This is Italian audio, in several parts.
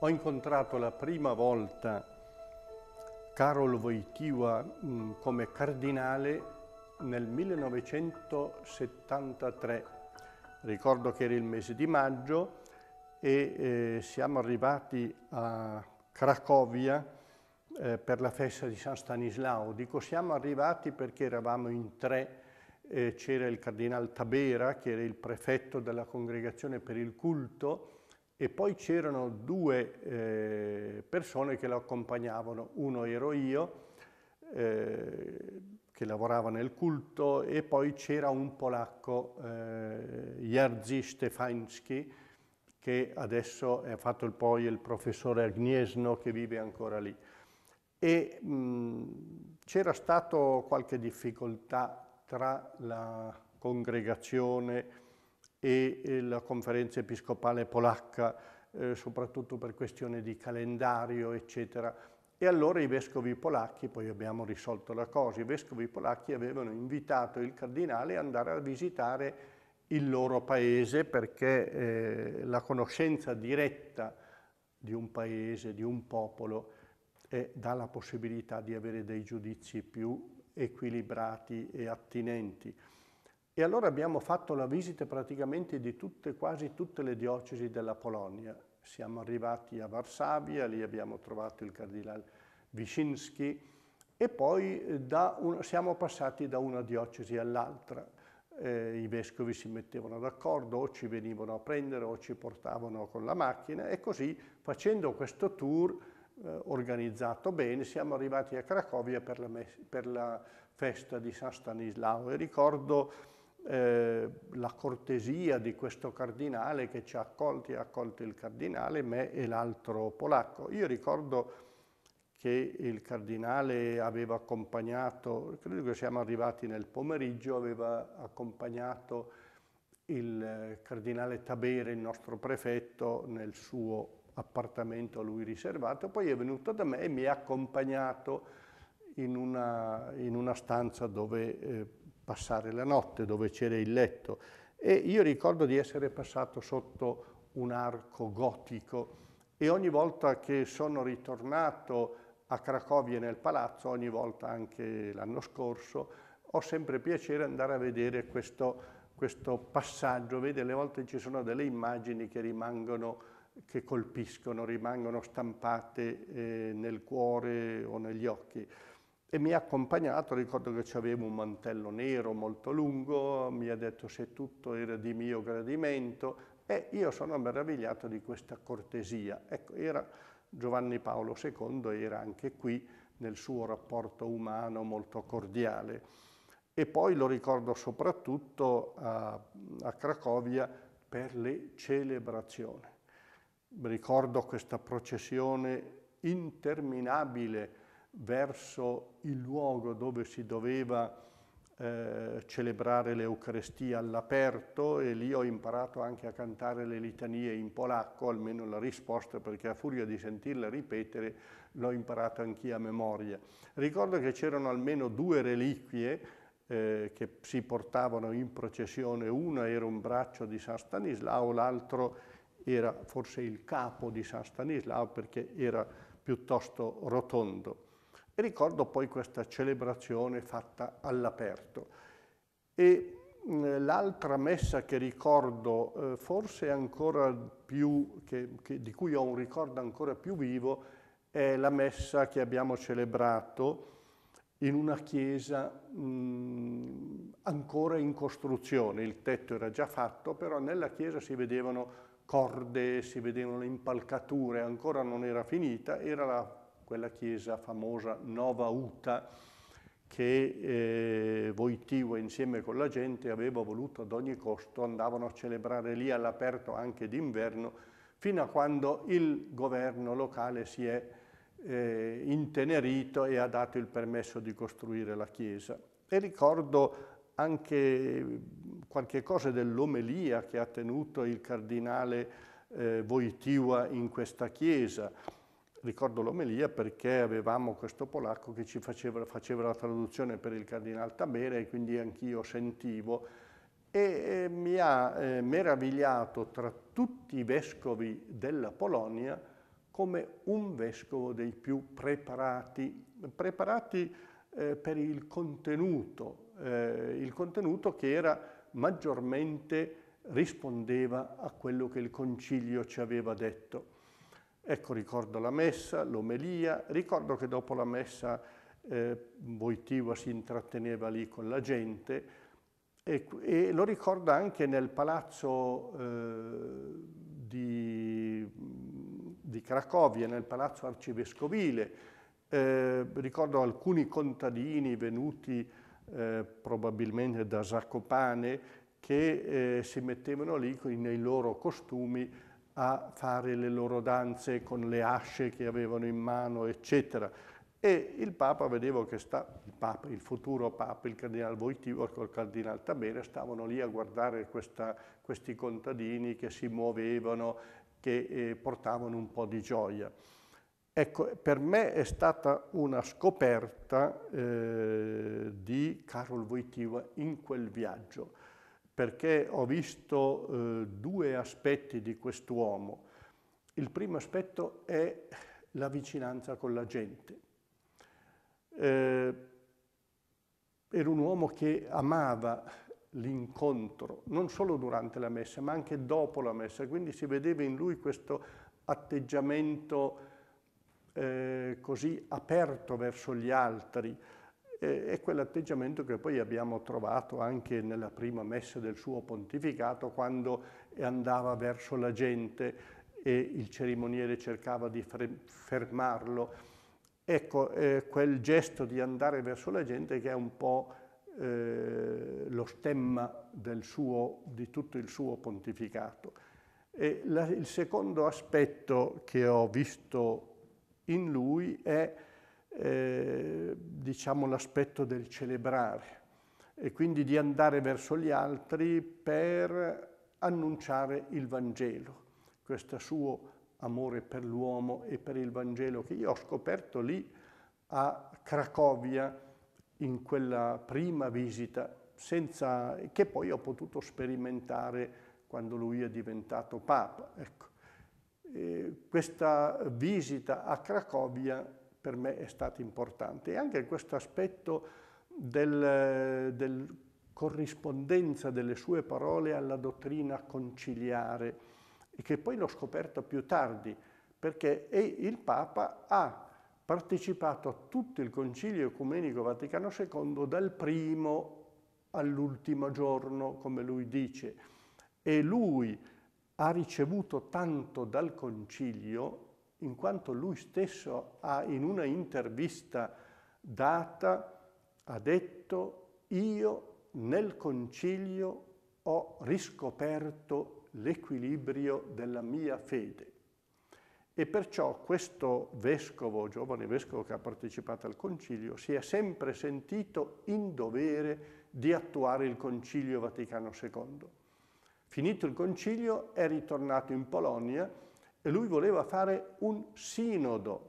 Ho incontrato la prima volta Karol Wojtyła come cardinale nel 1973. Ricordo che era il mese di maggio e siamo arrivati a Cracovia per la festa di San Stanislao. Dico siamo arrivati perché eravamo in tre. C'era il cardinal Tabera, che era il prefetto della congregazione per il culto, e poi c'erano due persone che lo accompagnavano. Uno ero io, che lavorava nel culto, e poi c'era un polacco, Jerzy Stefański, che adesso ha fatto poi il professore a Gniezno, che vive ancora lì. E c'era stato qualche difficoltà tra la congregazione e la conferenza episcopale polacca, soprattutto per questione di calendario, eccetera. E allora i vescovi polacchi, poi abbiamo risolto la cosa, i vescovi polacchi avevano invitato il cardinale ad andare a visitare il loro paese, perché la conoscenza diretta di un paese, di un popolo, dà la possibilità di avere dei giudizi più equilibrati e attinenti. E allora abbiamo fatto la visita praticamente di quasi tutte le diocesi della Polonia. Siamo arrivati a Varsavia, lì abbiamo trovato il cardinale Wyszynski, e poi siamo passati da una diocesi all'altra. I vescovi si mettevano d'accordo, o ci venivano a prendere o ci portavano con la macchina, e così, facendo questo tour organizzato bene, siamo arrivati a Cracovia per la festa di San Stanislao. E ricordo la cortesia di questo cardinale che ci ha accolti, ha accolto il cardinale, me e l'altro polacco. Io ricordo che il cardinale aveva accompagnato, credo che siamo arrivati nel pomeriggio, aveva accompagnato il cardinale Tabere, il nostro prefetto, nel suo appartamento a lui riservato, poi è venuto da me e mi ha accompagnato in una stanza dove passare la notte, dove c'era il letto. E io ricordo di essere passato sotto un arco gotico, e ogni volta che sono ritornato a Cracovia nel palazzo, ogni volta anche l'anno scorso, ho sempre piacere andare a vedere questo passaggio. Vedi, alle volte ci sono delle immagini che rimangono, che colpiscono, rimangono stampate nel cuore o negli occhi. E mi ha accompagnato, ricordo che avevo un mantello nero molto lungo, mi ha detto se tutto era di mio gradimento, e io sono meravigliato di questa cortesia. Ecco, era Giovanni Paolo II, era anche qui nel suo rapporto umano molto cordiale. E poi lo ricordo soprattutto a Cracovia per le celebrazioni. Ricordo questa processione interminabile verso il luogo dove si doveva celebrare l'Eucaristia all'aperto, e lì ho imparato anche a cantare le litanie in polacco, almeno la risposta, perché a furia di sentirla ripetere l'ho imparato anch'io a memoria. Ricordo che c'erano almeno due reliquie che si portavano in processione. Una era un braccio di San Stanislao, l'altro era forse il capo di San Stanislao, perché era piuttosto rotondo. E ricordo poi questa celebrazione fatta all'aperto. E l'altra messa che ricordo, forse ancora più, di cui ho un ricordo ancora più vivo, è la messa che abbiamo celebrato in una chiesa ancora in costruzione. Il tetto era già fatto, però nella chiesa si vedevano corde, si vedevano le impalcature, ancora non era finita, era quella chiesa famosa Nova Huta, che Wojtyła insieme con la gente aveva voluto ad ogni costo. Andavano a celebrare lì all'aperto anche d'inverno, fino a quando il governo locale si è intenerito e ha dato il permesso di costruire la chiesa. E ricordo anche qualche cosa dell'omelia che ha tenuto il cardinale Wojtyła in questa chiesa. Ricordo l'omelia perché avevamo questo polacco che ci faceva la traduzione per il cardinale Tabera, e quindi anch'io sentivo, e mi ha meravigliato tra tutti i vescovi della Polonia come un vescovo dei più preparati per il contenuto che era maggiormente rispondeva a quello che il concilio ci aveva detto. Ecco, ricordo la messa, l'omelia, ricordo che dopo la messa Wojtyła si intratteneva lì con la gente e lo ricordo anche nel palazzo di Cracovia, nel palazzo arcivescovile. Ricordo alcuni contadini venuti probabilmente da Zakopane che si mettevano lì nei loro costumi a fare le loro danze con le asce che avevano in mano, eccetera. E il Papa, vedevo che il futuro Papa, il Cardinale Wojtyła col Cardinale Tabera, stavano lì a guardare questi contadini che si muovevano, che portavano un po' di gioia. Ecco, per me è stata una scoperta di Karol Wojtyła in quel viaggio, perché ho visto due aspetti di quest'uomo. Il primo aspetto è la vicinanza con la gente. Era un uomo che amava l'incontro, non solo durante la messa, ma anche dopo la messa, quindi si vedeva in lui questo atteggiamento così aperto verso gli altri, e quell'atteggiamento che poi abbiamo trovato anche nella prima messa del suo pontificato, quando andava verso la gente e il cerimoniere cercava di fermarlo. Ecco, quel gesto di andare verso la gente che è un po' lo stemma di tutto il suo pontificato. E il secondo aspetto che ho visto in lui è diciamo l'aspetto del celebrare e quindi di andare verso gli altri per annunciare il Vangelo, questo suo amore per l'uomo e per il Vangelo che io ho scoperto lì a Cracovia in quella prima visita, che poi ho potuto sperimentare quando lui è diventato Papa. Ecco. Questa visita a Cracovia per me è stata importante e anche questo aspetto del corrispondenza delle sue parole alla dottrina conciliare, e che poi l'ho scoperto più tardi, perché il Papa ha partecipato a tutto il Concilio Ecumenico Vaticano II dal primo all'ultimo giorno, come lui dice, e lui ha ricevuto tanto dal Concilio in quanto lui stesso in una intervista data ha detto: io nel Concilio ho riscoperto l'equilibrio della mia fede. E perciò questo vescovo, giovane vescovo che ha partecipato al Concilio, si è sempre sentito in dovere di attuare il Concilio Vaticano II. Finito il Concilio è ritornato in Polonia e lui voleva fare un sinodo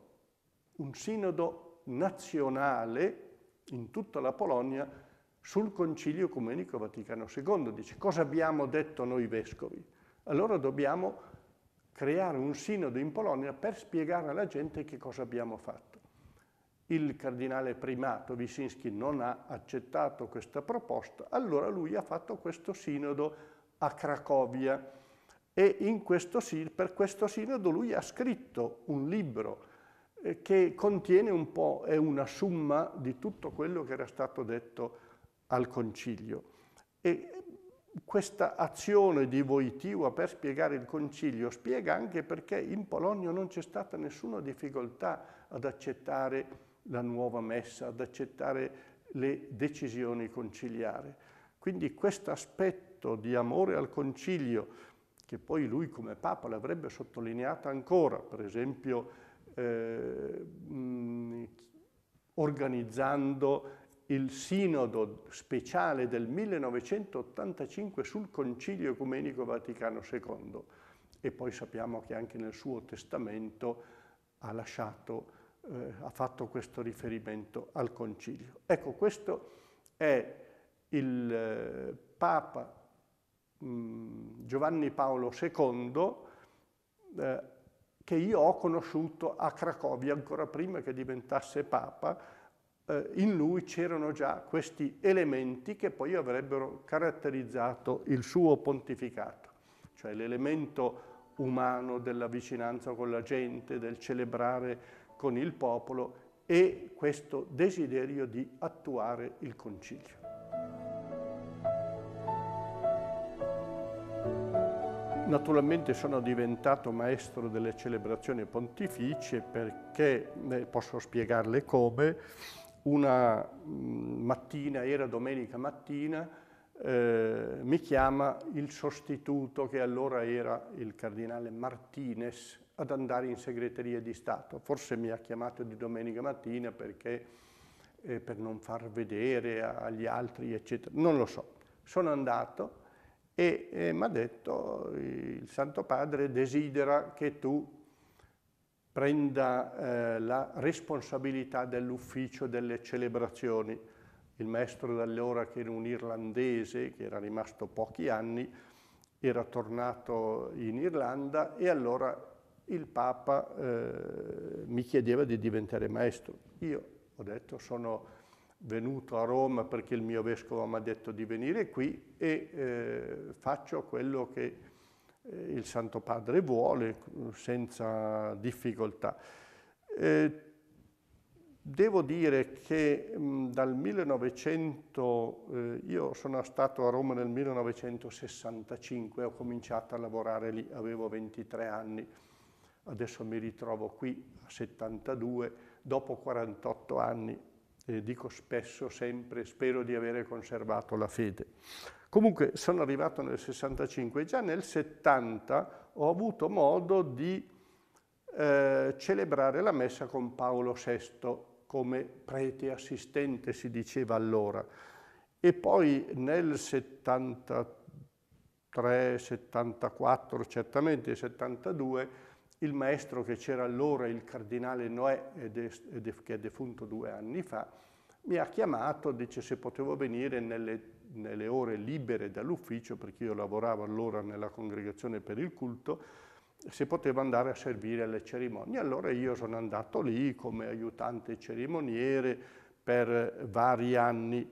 nazionale in tutta la Polonia sul Concilio Ecumenico Vaticano II. Dice: cosa abbiamo detto noi vescovi? Allora dobbiamo creare un sinodo in Polonia per spiegare alla gente che cosa abbiamo fatto. Il cardinale primato Wyszynski non ha accettato questa proposta, allora lui ha fatto questo sinodo a Cracovia e per questo sinodo lui ha scritto un libro che contiene un po', è una summa di tutto quello che era stato detto al Concilio. E questa azione di Wojtyła per spiegare il Concilio spiega anche perché in Polonia non c'è stata nessuna difficoltà ad accettare la nuova messa, ad accettare le decisioni conciliari. Quindi questo aspetto di amore al Concilio, che poi lui come Papa l'avrebbe sottolineato ancora, per esempio organizzando il sinodo speciale del 1985 sul Concilio Ecumenico Vaticano II, e poi sappiamo che anche nel suo testamento ha fatto questo riferimento al Concilio. Ecco, questo è il Papa Giovanni Paolo II, che io ho conosciuto a Cracovia ancora prima che diventasse Papa. In lui c'erano già questi elementi che poi avrebbero caratterizzato il suo pontificato, cioè l'elemento umano della vicinanza con la gente, del celebrare con il popolo e questo desiderio di attuare il concilio. Naturalmente sono diventato maestro delle celebrazioni pontificie perché, posso spiegarle come, una mattina, era domenica mattina, mi chiama il sostituto, che allora era il cardinale Martinez, ad andare in segreteria di Stato. Forse mi ha chiamato di domenica mattina perché per non far vedere agli altri, eccetera. Non lo so. Sono andato e mi ha detto: il Santo Padre desidera che tu prenda la responsabilità dell'ufficio delle celebrazioni. Il maestro d'allora, che era un irlandese, che era rimasto pochi anni, era tornato in Irlanda e allora il Papa mi chiedeva di diventare maestro. Io ho detto: sono venuto a Roma perché il mio vescovo mi ha detto di venire qui e faccio quello che il Santo Padre vuole senza difficoltà. Devo dire che dal 1900, io sono stato a Roma nel 1965, ho cominciato a lavorare lì, avevo 23 anni, adesso mi ritrovo qui a 72, dopo 48 anni, dico spesso, sempre, spero di avere conservato la fede. Comunque sono arrivato nel 65, già nel 70 ho avuto modo di celebrare la messa con Paolo VI, come prete assistente si diceva allora, e poi nel 73, 74, certamente 72, il maestro che c'era allora, il cardinale Noè, che è defunto 2 anni fa, mi ha chiamato, dice se potevo venire nelle ore libere dall'ufficio, perché io lavoravo allora nella congregazione per il culto, se potevo andare a servire alle cerimonie. Allora io sono andato lì come aiutante cerimoniere per vari anni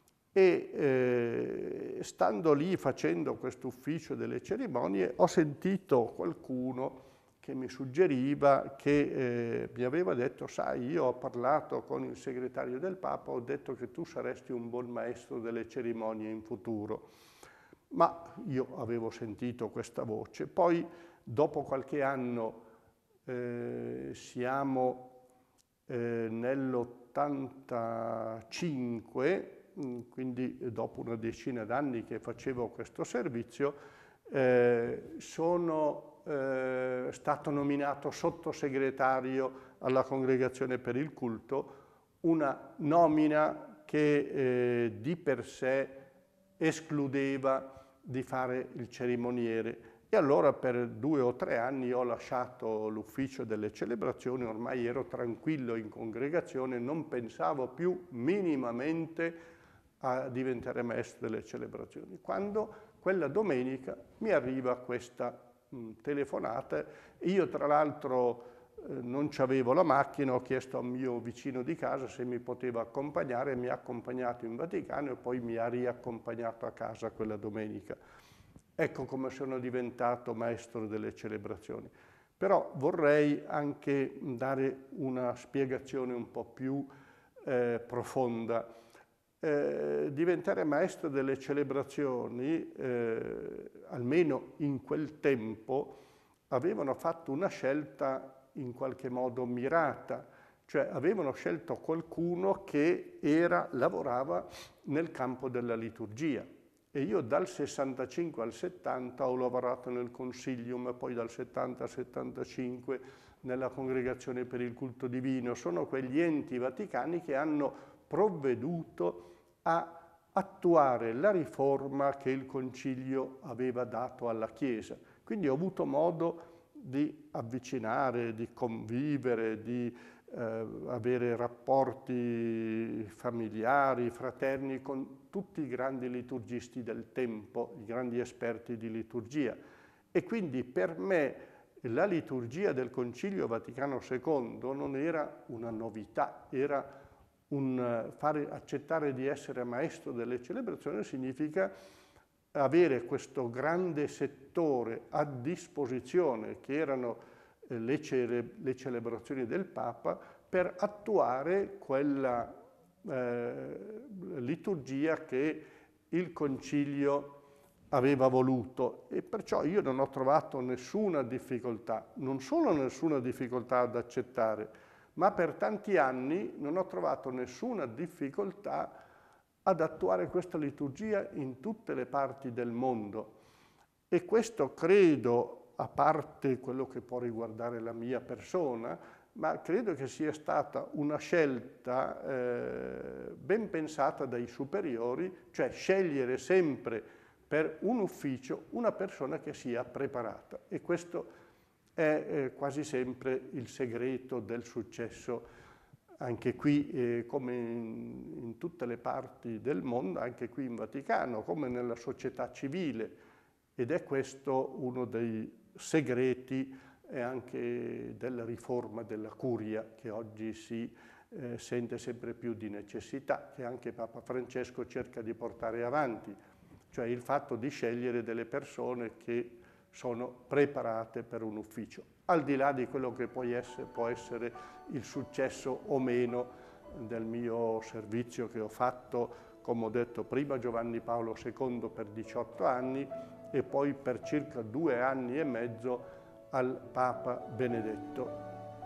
e stando lì facendo questo ufficio delle cerimonie ho sentito qualcuno che mi suggeriva, che mi aveva detto: sai, io ho parlato con il segretario del Papa, ho detto che tu saresti un buon maestro delle cerimonie in futuro. Ma io avevo sentito questa voce. Poi dopo qualche anno, siamo nell'85, quindi dopo una decina d'anni che facevo questo servizio, sono stato nominato sottosegretario alla Congregazione per il Culto, una nomina che di per sé escludeva di fare il cerimoniere. E allora per 2 o 3 anni ho lasciato l'ufficio delle celebrazioni, ormai ero tranquillo in congregazione, non pensavo più minimamente a diventare maestro delle celebrazioni. Quando quella domenica mi arriva questa telefonata, e io tra l'altro non c'avevo la macchina, ho chiesto al mio vicino di casa se mi poteva accompagnare, mi ha accompagnato in Vaticano e poi mi ha riaccompagnato a casa quella domenica. Ecco come sono diventato maestro delle celebrazioni. Però vorrei anche dare una spiegazione un po' più profonda. Diventare maestro delle celebrazioni, almeno in quel tempo, avevano fatto una scelta in qualche modo mirata, cioè avevano scelto qualcuno che lavorava nel campo della liturgia. E io dal 65 al 70 ho lavorato nel Consilium, poi dal 70 al 75 nella Congregazione per il Culto Divino. Sono quegli enti vaticani che hanno provveduto a attuare la riforma che il Concilio aveva dato alla Chiesa. Quindi ho avuto modo di avvicinare, di convivere, di avere rapporti familiari, fraterni con tutti i grandi liturgisti del tempo, i grandi esperti di liturgia. E quindi per me la liturgia del Concilio Vaticano II non era una novità, era fare accettare di essere maestro delle celebrazioni significa avere questo grande settore a disposizione che erano le celebrazioni del Papa per attuare quella liturgia che il Concilio aveva voluto, e perciò io non ho trovato nessuna difficoltà, non solo nessuna difficoltà ad accettare, ma per tanti anni non ho trovato nessuna difficoltà ad attuare questa liturgia in tutte le parti del mondo. E questo credo, a parte quello che può riguardare la mia persona, ma credo che sia stata una scelta ben pensata dai superiori, cioè scegliere sempre per un ufficio una persona che sia preparata. E questo è quasi sempre il segreto del successo, anche qui come in tutte le parti del mondo, anche qui in Vaticano, come nella società civile. Ed è questo uno dei segreti anche della riforma della curia, che oggi si sente sempre più di necessità, che anche Papa Francesco cerca di portare avanti, cioè il fatto di scegliere delle persone che sono preparate per un ufficio, al di là di quello che può essere il successo o meno del mio servizio che ho fatto, come ho detto prima, Giovanni Paolo II per 18 anni e poi per circa 2 anni e mezzo al Papa Benedetto.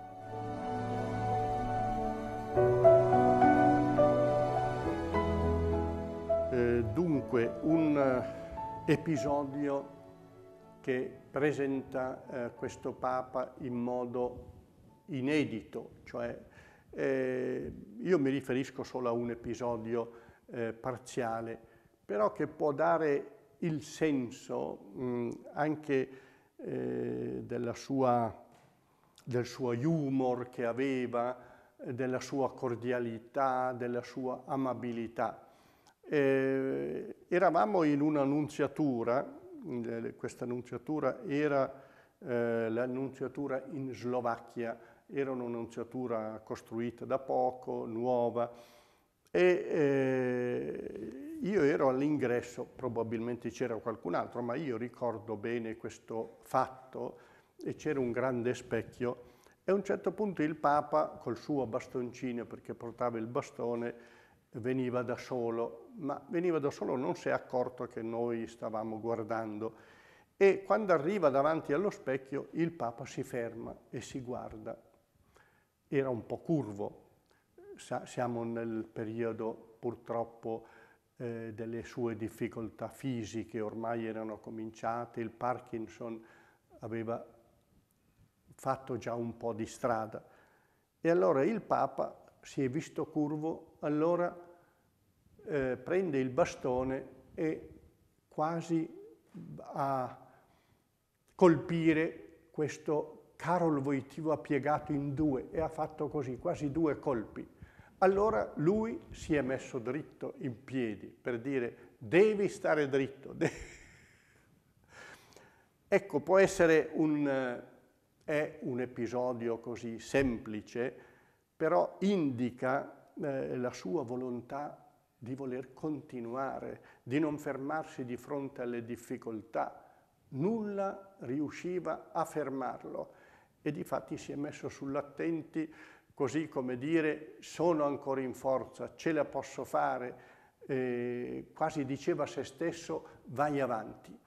Dunque, un episodio che presenta questo Papa in modo inedito, cioè io mi riferisco solo a un episodio parziale, però che può dare il senso anche del suo humor che aveva, della sua cordialità, della sua amabilità. Eravamo in una nunziatura, questa nunziatura era la nunziatura in Slovacchia, era una nunziatura costruita da poco, nuova, e io ero all'ingresso, probabilmente c'era qualcun altro, ma io ricordo bene questo fatto e c'era un grande specchio e a un certo punto il Papa col suo bastoncino, perché portava il bastone, veniva da solo, ma veniva da solo, non si è accorto che noi stavamo guardando, e quando arriva davanti allo specchio il Papa si ferma e si guarda. Era un po' curvo, siamo nel periodo purtroppo delle sue difficoltà fisiche, ormai erano cominciate, il Parkinson aveva fatto già un po' di strada, e allora il Papa si è visto curvo, allora prende il bastone e quasi a colpire questo Karol Wojtyła piegato in due, e ha fatto così, quasi 2 colpi. Allora lui si è messo dritto in piedi per dire: devi stare dritto. Ecco, può essere è un episodio così semplice, però indica la sua volontà di voler continuare, di non fermarsi di fronte alle difficoltà. Nulla riusciva a fermarlo e difatti si è messo sull'attenti, così come dire: sono ancora in forza, ce la posso fare, quasi diceva a se stesso: vai avanti.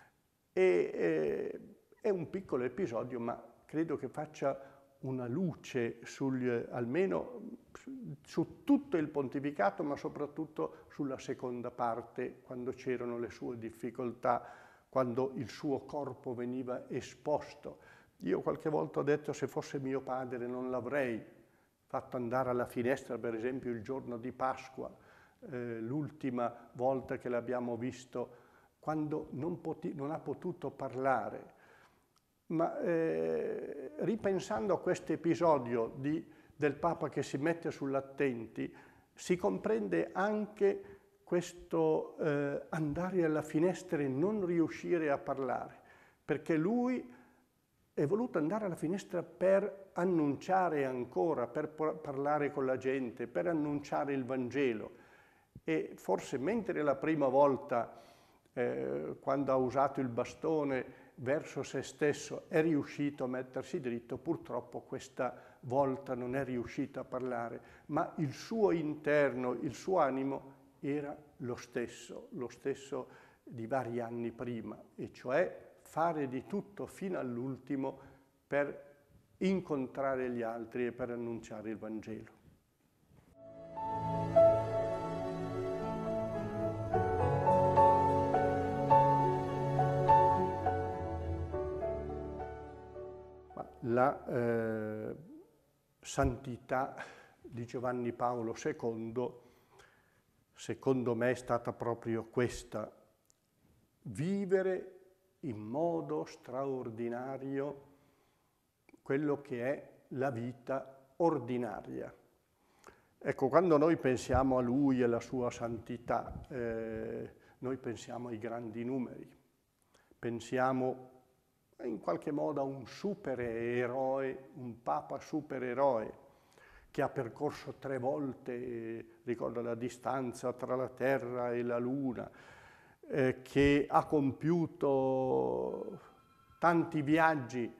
È un piccolo episodio, ma credo che faccia una luce almeno su tutto il pontificato, ma soprattutto sulla seconda parte, quando c'erano le sue difficoltà, quando il suo corpo veniva esposto. Io qualche volta ho detto: se fosse mio padre non l'avrei fatto andare alla finestra, per esempio il giorno di Pasqua, l'ultima volta che l'abbiamo visto, quando non ha potuto parlare. Ma ripensando a questo episodio del Papa che si mette sull'attenti, si comprende anche questo andare alla finestra e non riuscire a parlare, perché lui è voluto andare alla finestra per annunciare ancora, per parlare con la gente, per annunciare il Vangelo. E forse mentre la prima volta, quando ha usato il bastone verso se stesso, è riuscito a mettersi dritto, purtroppo questa volta non è riuscito a parlare, ma il suo interno, il suo animo era lo stesso di vari anni prima, e cioè fare di tutto fino all'ultimo per incontrare gli altri e per annunciare il Vangelo. La santità di Giovanni Paolo II, secondo me, è stata proprio questa: vivere in modo straordinario quello che è la vita ordinaria. Ecco, quando noi pensiamo a lui e alla sua santità, noi pensiamo ai grandi numeri, pensiamo in qualche modo a un supereroe, un papa supereroe, che ha percorso 3 volte, ricordo, la distanza tra la Terra e la Luna, che ha compiuto tanti viaggi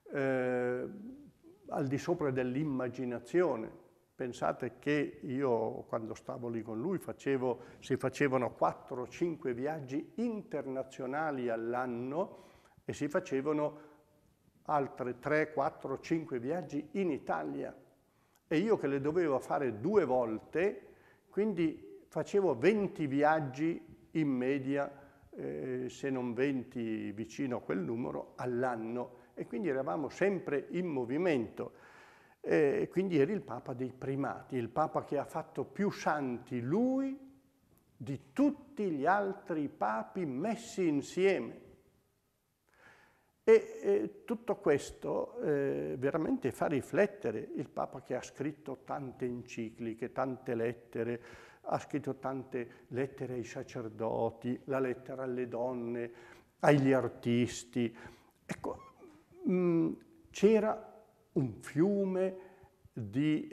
al di sopra dell'immaginazione. Pensate che io, quando stavo lì con lui, si facevano 4-5 viaggi internazionali all'anno e si facevano altre 3, 4, 5 viaggi in Italia. E io che le dovevo fare 2 volte, quindi facevo 20 viaggi in media, se non 20 vicino a quel numero, all'anno. E quindi eravamo sempre in movimento. Quindi eri il Papa dei primati, il Papa che ha fatto più santi lui di tutti gli altri papi messi insieme. E tutto questo veramente fa riflettere il Papa, che ha scritto tante encicliche, tante lettere, ha scritto tante lettere ai sacerdoti, la lettera alle donne, agli artisti. Ecco, c'era un fiume di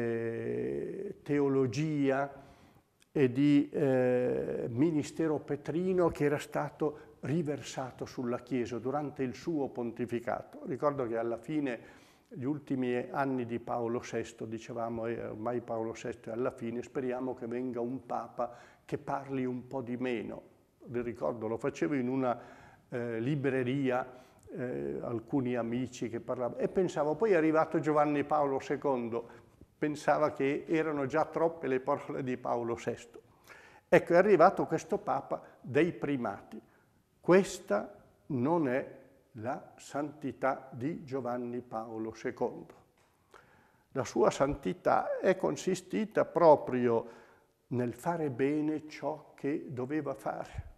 teologia e di ministero petrino che era stato riversato sulla Chiesa durante il suo pontificato. Ricordo che alla fine, gli ultimi anni di Paolo VI, dicevamo, ormai Paolo VI è alla fine, speriamo che venga un Papa che parli un po' di meno. Ricordo, lo facevo in una libreria, alcuni amici che parlavano, e pensavo, poi è arrivato Giovanni Paolo II, pensava che erano già troppe le parole di Paolo VI. Ecco, è arrivato questo Papa dei primati. Questa non è la santità di Giovanni Paolo II. La sua santità è consistita proprio nel fare bene ciò che doveva fare.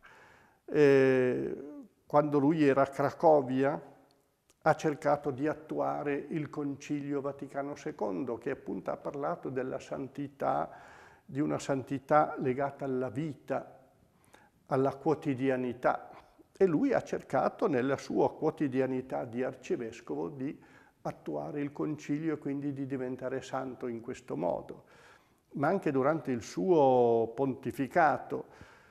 Quando lui era a Cracovia, ha cercato di attuare il Concilio Vaticano II, che appunto ha parlato della santità, di una santità legata alla vita, alla quotidianità. E lui ha cercato nella sua quotidianità di arcivescovo di attuare il concilio e quindi di diventare santo in questo modo. Ma anche durante il suo pontificato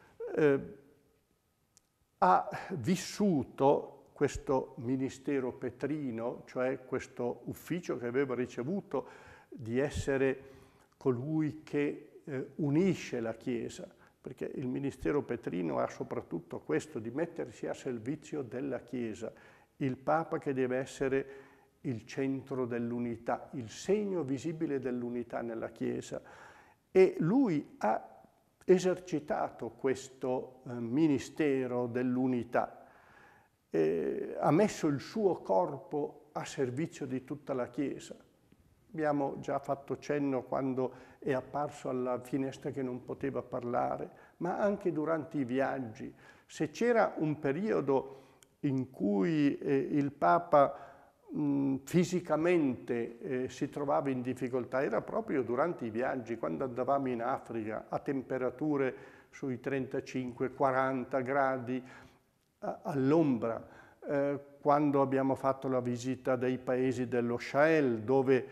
ha vissuto questo ministero petrino, cioè questo ufficio che aveva ricevuto di essere colui che unisce la Chiesa, perché il ministero petrino ha soprattutto questo, di mettersi a servizio della Chiesa, il Papa che deve essere il centro dell'unità, il segno visibile dell'unità nella Chiesa. E lui ha esercitato questo ministero dell'unità, ha messo il suo corpo a servizio di tutta la Chiesa. Abbiamo già fatto cenno quando è apparso alla finestra che non poteva parlare, ma anche durante i viaggi. Se c'era un periodo in cui il Papa fisicamente si trovava in difficoltà, era proprio durante i viaggi, quando andavamo in Africa a temperature sui 35-40 gradi all'ombra, quando abbiamo fatto la visita dei paesi dello Sahel, dove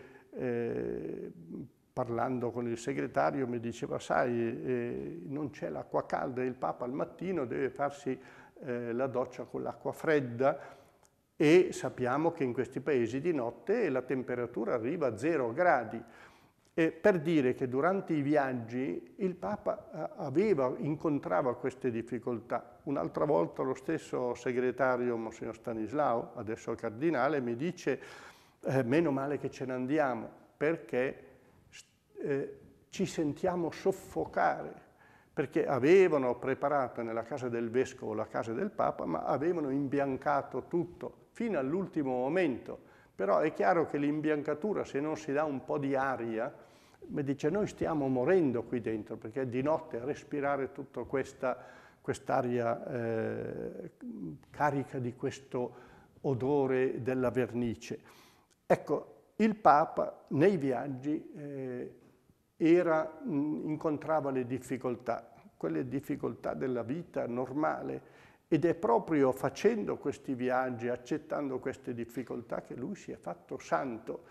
parlando con il segretario mi diceva, sai, non c'è l'acqua calda, il Papa al mattino deve farsi la doccia con l'acqua fredda, e sappiamo che in questi paesi di notte la temperatura arriva a 0 gradi. E per dire che durante i viaggi il Papa incontrava queste difficoltà. Un'altra volta lo stesso segretario, Monsignor Stanislao, adesso cardinale, mi dice meno male che ce ne andiamo, perché ci sentiamo soffocare, perché avevano preparato nella casa del vescovo la casa del Papa, ma avevano imbiancato tutto fino all'ultimo momento. Però è chiaro che l'imbiancatura, se non si dà un po' di aria, mi dice, noi stiamo morendo qui dentro, perché di notte a respirare tutta quest'aria carica di questo odore della vernice. Ecco, il Papa nei viaggi incontrava le difficoltà, quelle difficoltà della vita normale, ed è proprio facendo questi viaggi, accettando queste difficoltà, che lui si è fatto santo.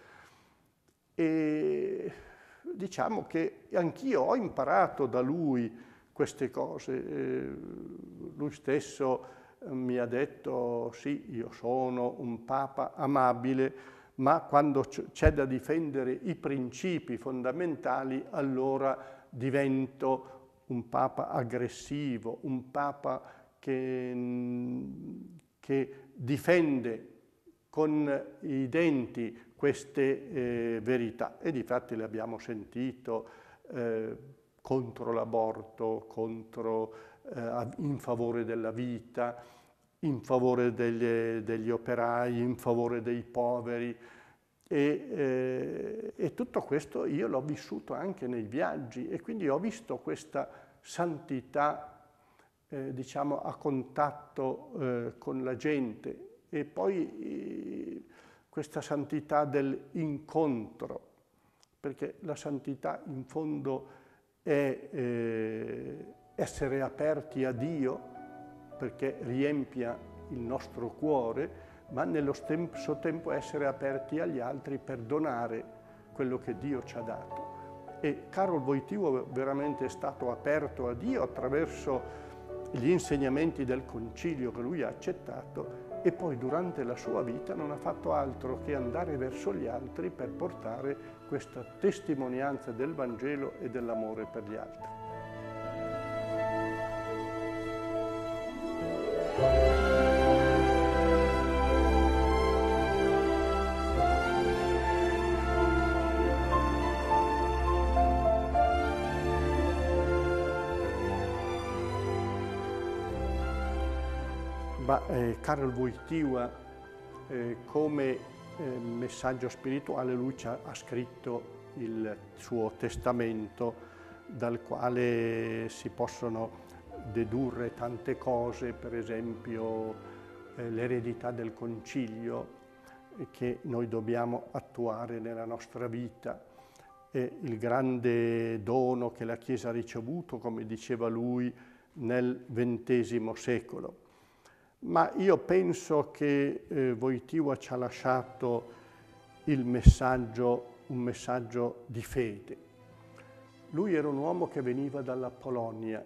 E diciamo che anch'io ho imparato da lui queste cose. Lui stesso mi ha detto, sì, io sono un Papa amabile, ma quando c'è da difendere i principi fondamentali, allora divento un Papa aggressivo, un Papa che difende con i denti queste verità. E difatti le abbiamo sentito contro l'aborto, in favore della vita, in favore degli operai, in favore dei poveri, e tutto questo io l'ho vissuto anche nei viaggi, e quindi ho visto questa santità, diciamo, a contatto con la gente, e poi questa santità dell'incontro, perché la santità in fondo è essere aperti a Dio, perché riempia il nostro cuore, ma nello stesso tempo essere aperti agli altri per donare quello che Dio ci ha dato. E Karol Wojtyła veramente è stato aperto a Dio attraverso gli insegnamenti del concilio che lui ha accettato, e poi durante la sua vita non ha fatto altro che andare verso gli altri per portare questa testimonianza del Vangelo e dell'amore per gli altri. Karol Wojtyła, come messaggio spirituale, lui ha scritto il suo testamento, dal quale si possono dedurre tante cose, per esempio l'eredità del concilio che noi dobbiamo attuare nella nostra vita, e il grande dono che la Chiesa ha ricevuto, come diceva lui, nel XX secolo. Ma io penso che Wojtyła ci ha lasciato un messaggio di fede. Lui era un uomo che veniva dalla Polonia,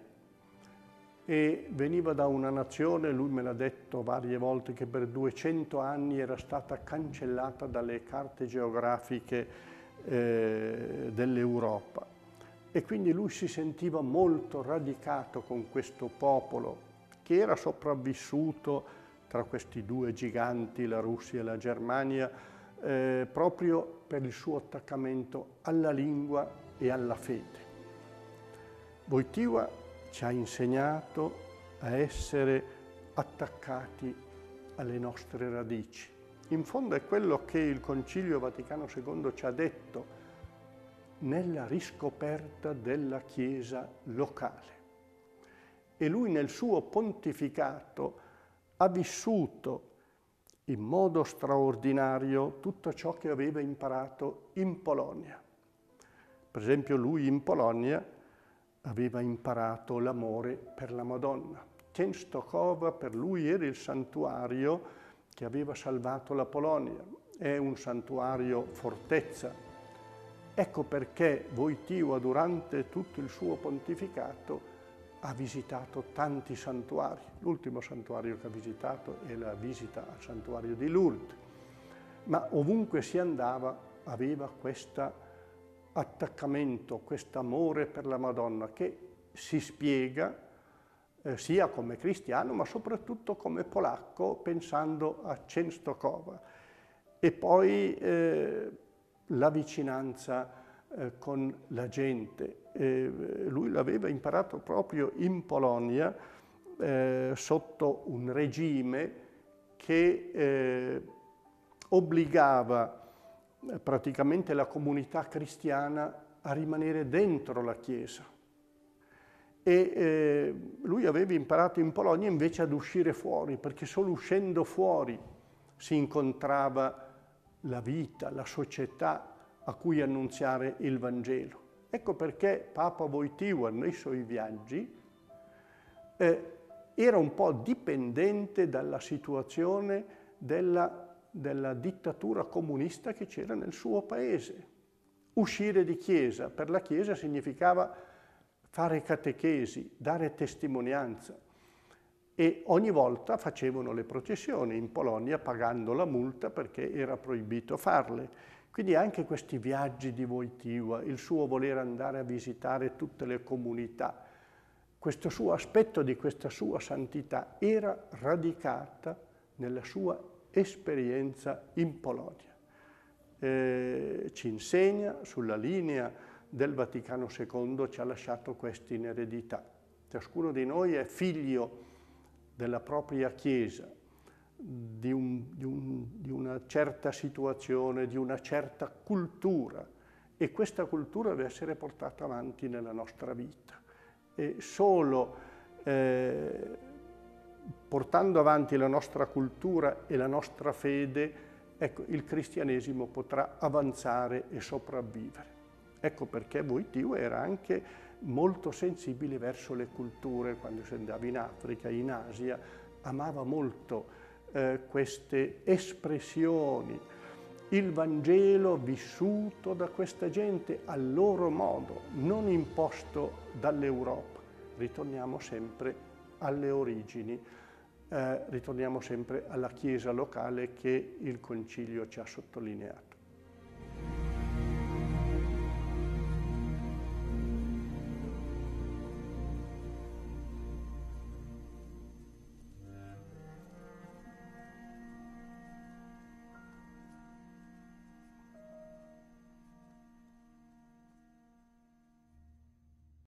e veniva da una nazione, lui me l'ha detto varie volte, che per 200 anni era stata cancellata dalle carte geografiche dell'Europa. E quindi lui si sentiva molto radicato con questo popolo, che era sopravvissuto tra questi due giganti, la Russia e la Germania, proprio per il suo attaccamento alla lingua e alla fede. Wojtyła ci ha insegnato a essere attaccati alle nostre radici. In fondo è quello che il Concilio Vaticano II ci ha detto nella riscoperta della Chiesa locale. E lui nel suo pontificato ha vissuto in modo straordinario tutto ciò che aveva imparato in Polonia. Per esempio, lui in Polonia aveva imparato l'amore per la Madonna. Częstochowa per lui era il santuario che aveva salvato la Polonia, è un santuario fortezza. Ecco perché Wojtyła durante tutto il suo pontificato ha visitato tanti santuari. L'ultimo santuario che ha visitato è la visita al santuario di Lourdes, ma ovunque si andava aveva questo attaccamento, questo amore per la Madonna che si spiega sia come cristiano ma soprattutto come polacco, pensando a Częstochowa. E poi la vicinanza con la gente. Lui l'aveva imparato proprio in Polonia sotto un regime che obbligava praticamente la comunità cristiana a rimanere dentro la Chiesa. E lui aveva imparato in Polonia invece ad uscire fuori, perché solo uscendo fuori si incontrava la vita, la società a cui annunziare il Vangelo. Ecco perché Papa Wojtyła nei suoi viaggi era un po' dipendente dalla situazione della dittatura comunista che c'era nel suo paese. Uscire di chiesa, per la Chiesa significava fare catechesi, dare testimonianza. E ogni volta facevano le processioni in Polonia pagando la multa perché era proibito farle. Quindi anche questi viaggi di Wojtyła, il suo voler andare a visitare tutte le comunità, questo suo aspetto di questa sua santità era radicata nella sua esperienza in Polonia. Ci insegna sulla linea del Vaticano II, ci ha lasciato questo in eredità. Ciascuno di noi è figlio della propria Chiesa, di una certa situazione, di una certa cultura, e questa cultura deve essere portata avanti nella nostra vita. E solo portando avanti la nostra cultura e la nostra fede, ecco, il cristianesimo potrà avanzare e sopravvivere. Ecco perché Wojtyła era anche molto sensibile verso le culture. Quando si andava in Africa, in Asia, amava molto queste espressioni, il Vangelo vissuto da questa gente al loro modo, non imposto dall'Europa. Ritorniamo sempre alle origini, ritorniamo sempre alla Chiesa locale che il Concilio ci ha sottolineato.